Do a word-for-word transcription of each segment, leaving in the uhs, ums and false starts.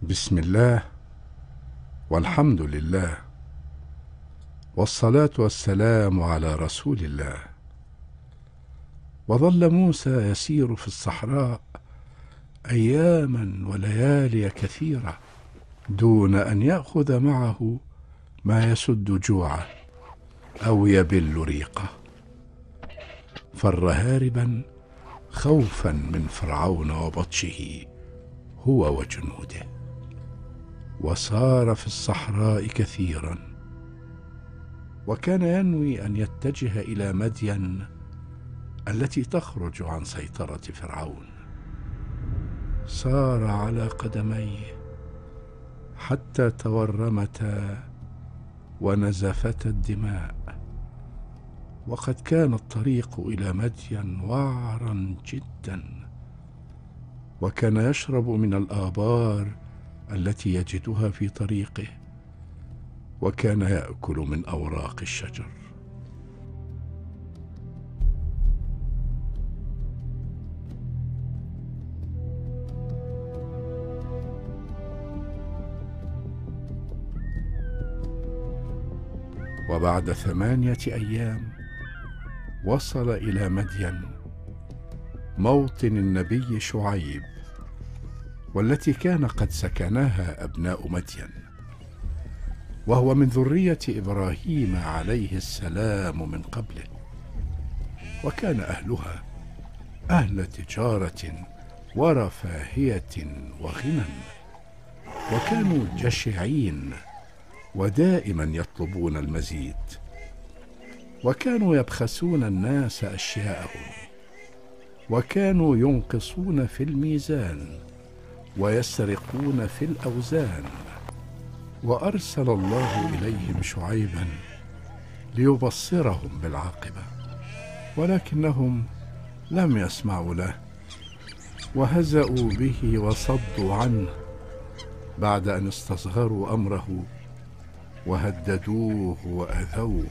بسم الله والحمد لله والصلاة والسلام على رسول الله. وظل موسى يسير في الصحراء أياما وليالي كثيرة دون أن يأخذ معه ما يسد جوعه أو يبل ريقه، فر هاربا خوفا من فرعون وبطشه هو وجنوده. وسار في الصحراء كثيرا، وكان ينوي أن يتجه إلى مدين التي تخرج عن سيطرة فرعون. سار على قدميه حتى تورمتا ونزفتا الدماء، وقد كان الطريق إلى مدين وعرا جدا، وكان يشرب من الآبار التي يجدها في طريقه، وكان يأكل من أوراق الشجر. وبعد ثمانية أيام وصل إلى مدين، موطن النبي شعيب، والتي كان قد سكناها أبناء مدين، وهو من ذرية إبراهيم عليه السلام من قبله. وكان أهلها أهل تجارة ورفاهية وغنى، وكانوا جشعين ودائما يطلبون المزيد، وكانوا يبخسون الناس أشياءهم، وكانوا ينقصون في الميزان ويسرقون في الأوزان. وأرسل الله إليهم شعيبا ليبصرهم بالعاقبة، ولكنهم لم يسمعوا له، وهزأوا به وصدوا عنه بعد أن استصغروا أمره وهددوه وأذوه،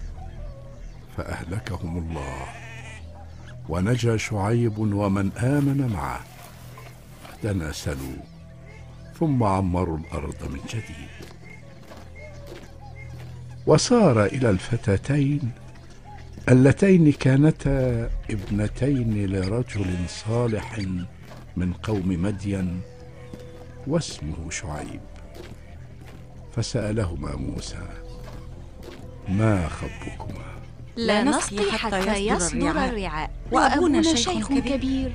فأهلكهم الله، ونجا شعيب ومن آمن معه، تناسلوا ثم عمروا الأرض من جديد. وسار إلى الفتاتين اللتين كانتا ابنتين لرجل صالح من قوم مدين واسمه شعيب، فسألهما موسى: ما خطبكما؟ لا نسقي حتى يصدر الرعاء، وأبونا شيخ كبير.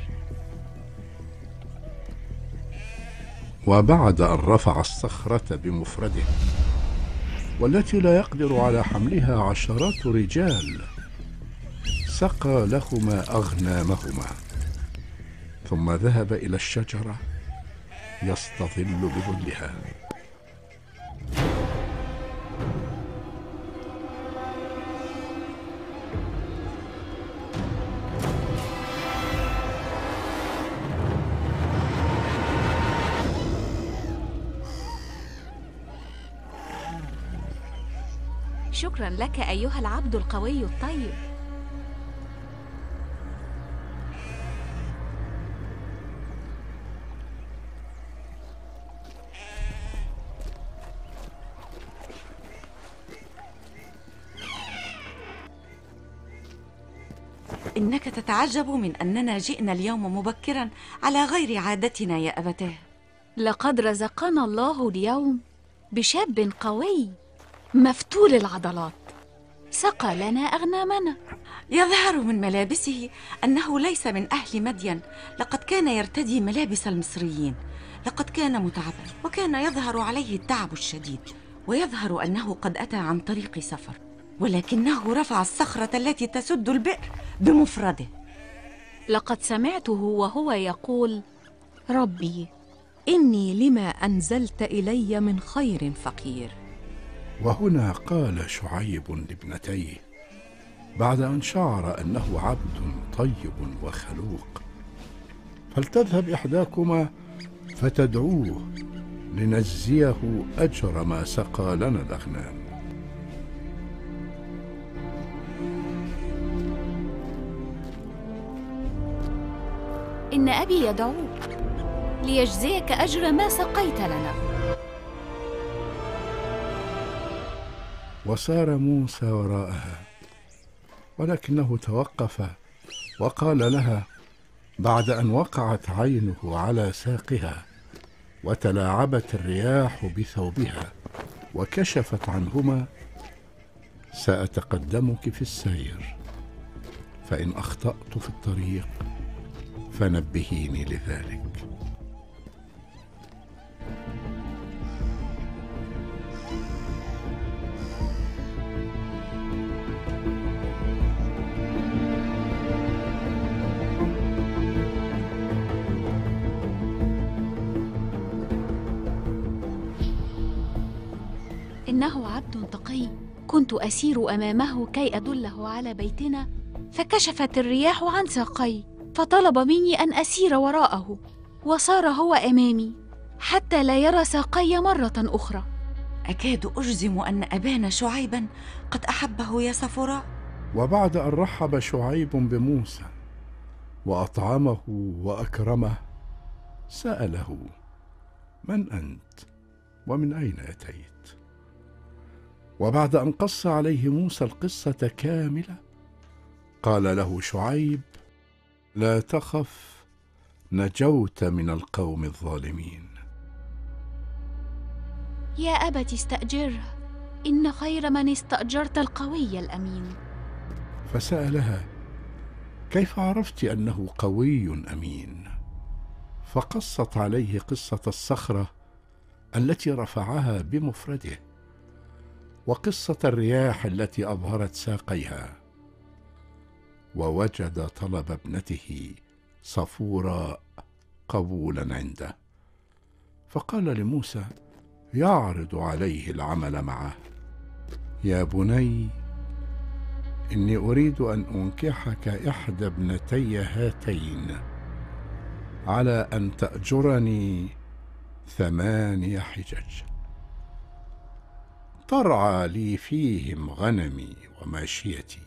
وبعد أن رفع الصخرة بمفرده، والتي لا يقدر على حملها عشرات رجال، سقى لهما أغنامهما، ثم ذهب إلى الشجرة يستظل بظلها. شكرا لك أيها العبد القوي الطيب. إنك تتعجب من أننا جئنا اليوم مبكرا على غير عادتنا يا أبتاه. لقد رزقنا الله اليوم بشاب قوي مفتول العضلات، سقى لنا أغنامنا. يظهر من ملابسه أنه ليس من أهل مدين، لقد كان يرتدي ملابس المصريين. لقد كان متعبا، وكان يظهر عليه التعب الشديد، ويظهر أنه قد أتى عن طريق سفر، ولكنه رفع الصخرة التي تسد البئر بمفرده. لقد سمعته وهو يقول: ربي، إني لما أنزلت إلي من خير فقير. وهنا قال شعيب لابنتيه بعد أن شعر أنه عبد طيب وخلوق: فلتذهب إحداكما فتدعوه لنجزيه أجر ما سقى لنا الأغنام. إن أبي يدعوك. ليجزيك أجر ما سقيت لنا. وسار موسى وراءها، ولكنه توقف وقال لها بعد أن وقعت عينه على ساقها وتلاعبت الرياح بثوبها وكشفت عنهما: سأتقدمك في السير، فإن أخطأت في الطريق فنبهيني لذلك. إنه عبد تقي، كنت أسير أمامه كي أدله على بيتنا، فكشفت الرياح عن ساقي، فطلب مني أن أسير وراءه، وصار هو أمامي حتى لا يرى ساقي مرة أخرى. أكاد أجزم أن أبانا شعيبا قد أحبه يا صفوراء. وبعد أن رحب شعيب بموسى وأطعمه وأكرمه، سأله: من أنت ومن أين أتيت؟ وبعد أن قص عليه موسى القصة كاملة، قال له شعيب: لا تخف، نجوت من القوم الظالمين. يا أبت استأجره، إن خير من استأجرت القوي الأمين. فسألها: كيف عرفت أنه قوي أمين؟ فقصت عليه قصة الصخرة التي رفعها بمفرده، وقصة الرياح التي أظهرت ساقيها، ووجد طلب ابنته صفوراء قبولا عنده، فقال لموسى يعرض عليه العمل معه: يا بني، إني أريد أن أنكحك إحدى ابنتي هاتين على أن تأجرني ثماني حجج ترعى لي فيهم غنمي وماشيتي،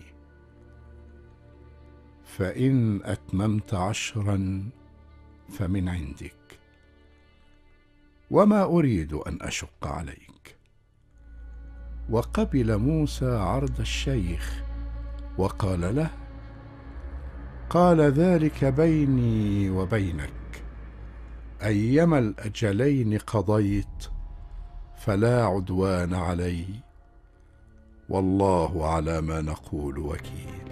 فإن أتممت عشرا فمن عندك، وما أريد أن أشق عليك. وقبل موسى عرض الشيخ وقال له: قال ذلك بيني وبينك، أيما الأجلين قضيت فلا عدوان علي، والله على ما نقول وكيل.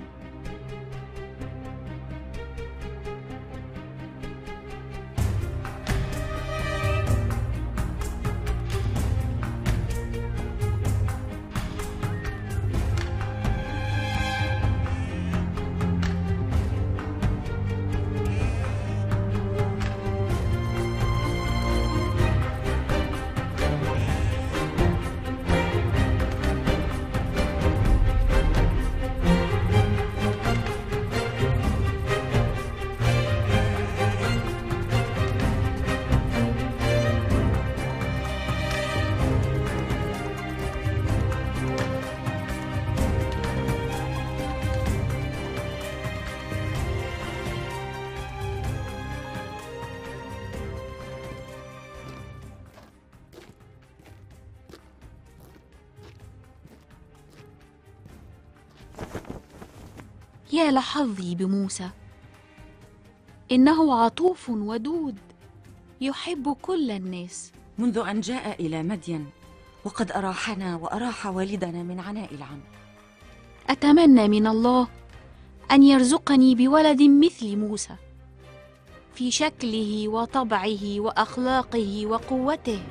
يا لحظي بموسى، إنه عطوف ودود يحب كل الناس. منذ أن جاء إلى مدين وقد أراحنا وأراح والدنا من عناء العمل. أتمنى من الله أن يرزقني بولد مثل موسى، في شكله وطبعه وأخلاقه وقوته.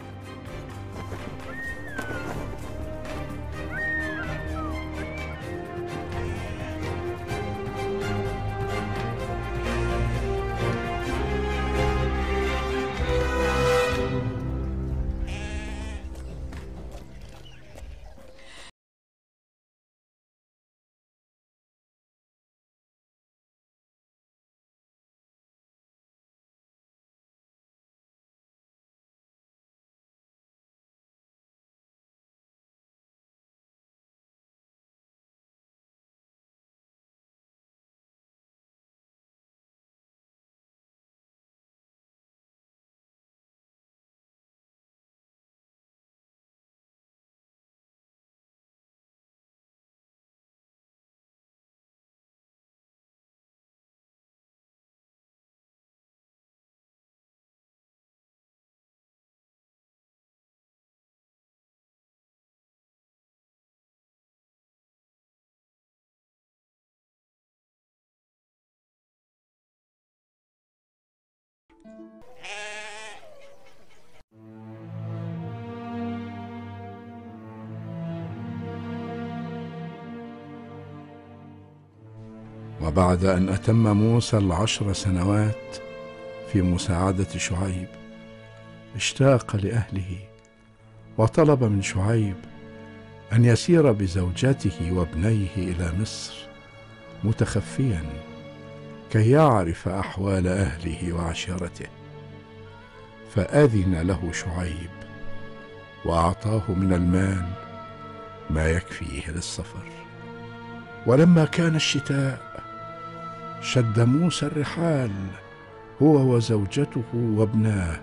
وبعد أن أتم موسى العشر سنوات في مساعدة شعيب اشتاق لأهله، وطلب من شعيب أن يسير بزوجته وابنيه إلى مصر متخفيا كي يعرف أحوال أهله وعشيرته. فأذن له شعيب وأعطاه من المال ما يكفيه للسفر. ولما كان الشتاء شد موسى الرحال هو وزوجته وابناه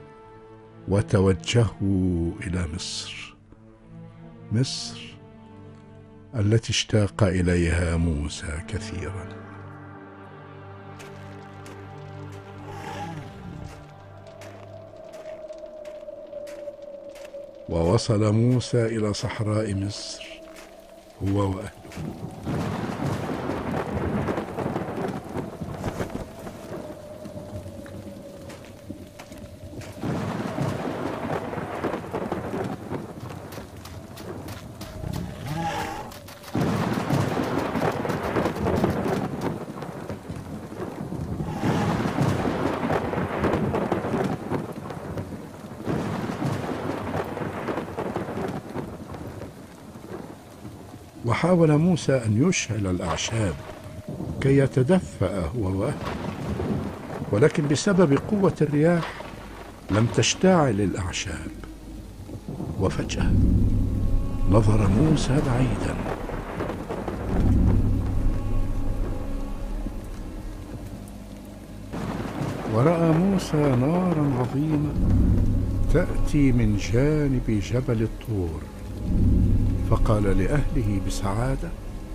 وتوجهوا إلى مصر، مصر التي اشتاق إليها موسى كثيرا. ووصل موسى إلى صحراء مصر هو وأهله. وحاول موسى أن يشعل الأعشاب كي يتدفأ هو وأهله، ولكن بسبب قوة الرياح لم تشتعل الأعشاب. وفجأة نظر موسى بعيدا ورأى موسى نارا عظيمة تأتي من جانب جبل الطور، فقال لأهله بسعادة،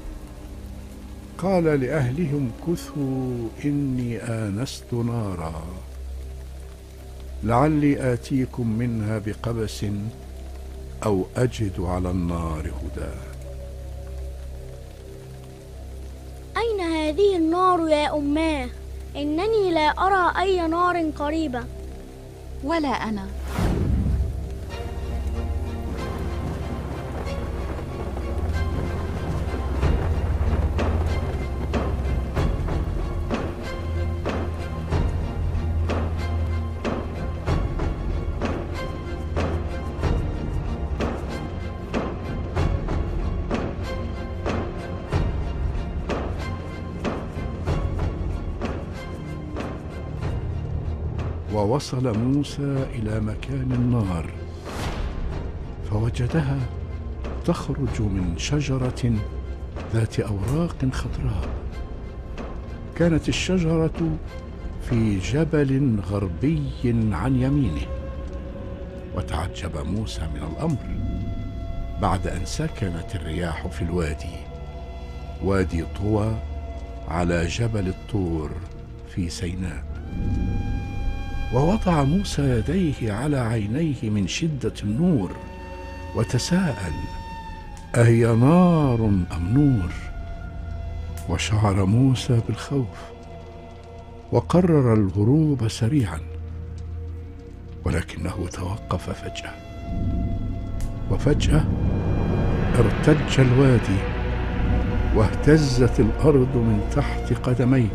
قال لأهلهم كثوا إني آنست نارا لعلي آتيكم منها بقبس أو أجد على النار هدى. أين هذه النار يا أماه؟ إنني لا أرى أي نار قريبة. ولا أنا. ووصل موسى إلى مكان النار فوجدها تخرج من شجرة ذات أوراق خضراء. كانت الشجرة في جبل غربي عن يمينه، وتعجب موسى من الأمر بعد أن سكنت الرياح في الوادي، وادي طوى على جبل الطور في سيناء. ووضع موسى يديه على عينيه من شدة النور وتساءل أهي نار أم نور؟ وشعر موسى بالخوف وقرر الهروب سريعا، ولكنه توقف فجأة، وفجأة ارتج الوادي واهتزت الأرض من تحت قدميه،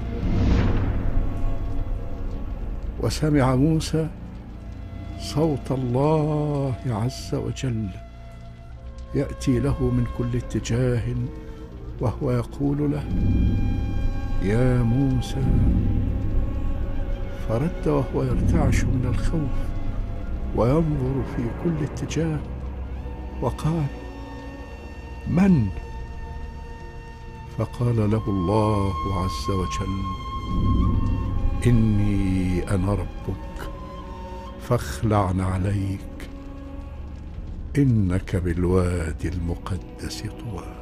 وسمع موسى صوت الله عز وجل يأتي له من كل اتجاه وهو يقول له يا موسى. فرد وهو يرتعش من الخوف وينظر في كل اتجاه وقال من؟ فقال له الله عز وجل إني أنا ربك فاخلع عليك إنك بالوادي المقدس طوى.